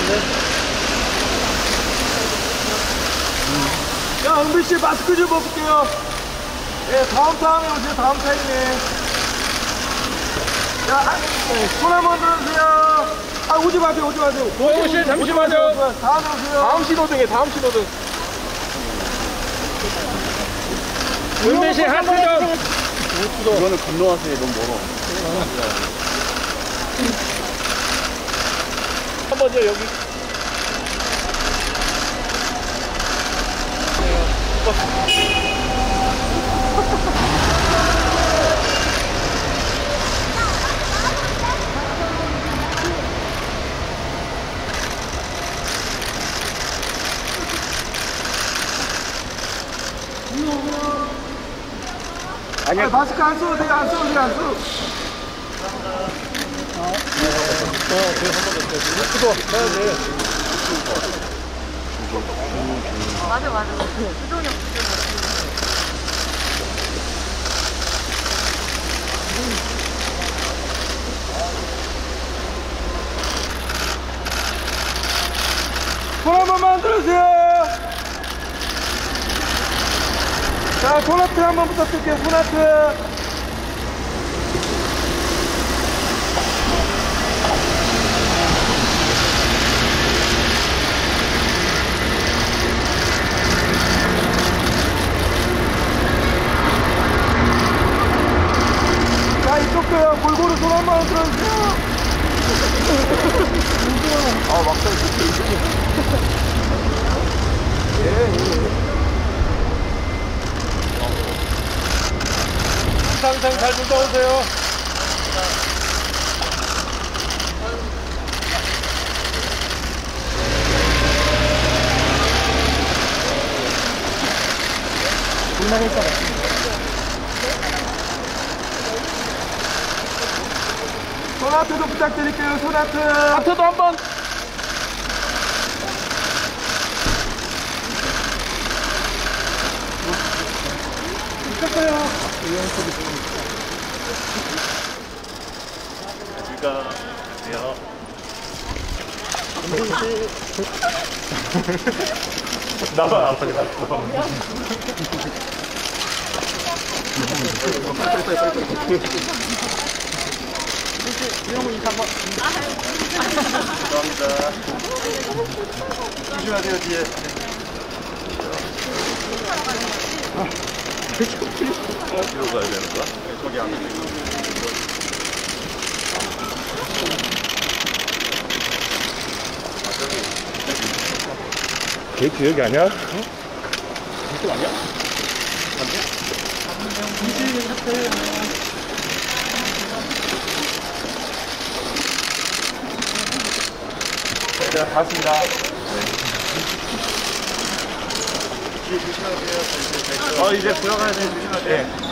야, 은비씨 마스크 좀 벗을게요. 예, 다음 타임에 오세요. 다음 타임에. 자, 손 한번 들어주세요. 아, 오지 마세요. 오지 마세요. 도영씨 잠시만요. 다음에 오세요. 다음 신호등에 다음 신호등. 은비씨 하트 좀. 이거는 건너와서 너무 멀어. 한번요 여기. 아니야, 마스크 안 써도 돼요. 안 써도 돼요. 안 써도. 맞아 맞아. 수동이 없어. 손 한 번만 들어주세요. 자, 손하트 한번 부탁드릴게요. 손하트. 자, 이쪽도요. 골고루 손 한 번 들어주세요. 아, 막상 항상 잘 놀다 오세요. 손하트도 부탁드릴게요. 손하트. 하트도 한번. 안녕하세요. 나만 아파지 갔어. 감사합니다. 조심하세요, 뒤에. 뒤로 가야 되는 거야? 거기 안 돼. 게이트 여기 아니야? 이쪽 아니야? 자, 갔습니다. 뒤에 조심하세요. 이제 들어가야 돼. 조심하세요.